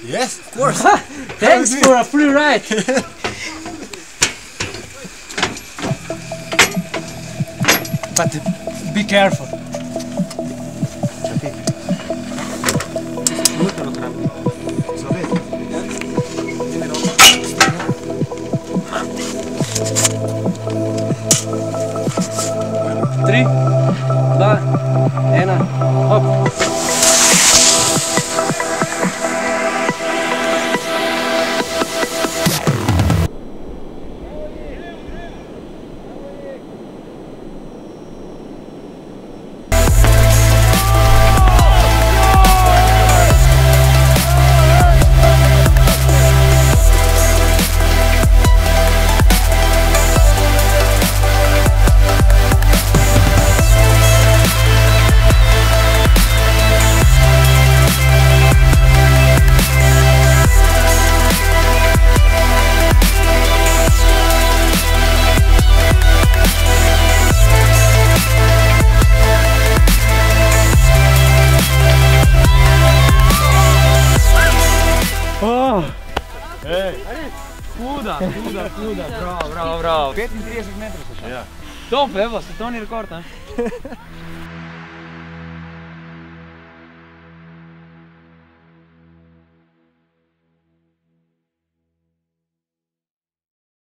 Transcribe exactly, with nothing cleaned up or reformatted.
Yes, of course. Thanks for a free ride. But be careful. Три, два, ena, hop. Huda, huda, huda, bravo, bravo, bravo. petintrideset metrov so še. Ja. Top, evo, svetovni rekord, ne?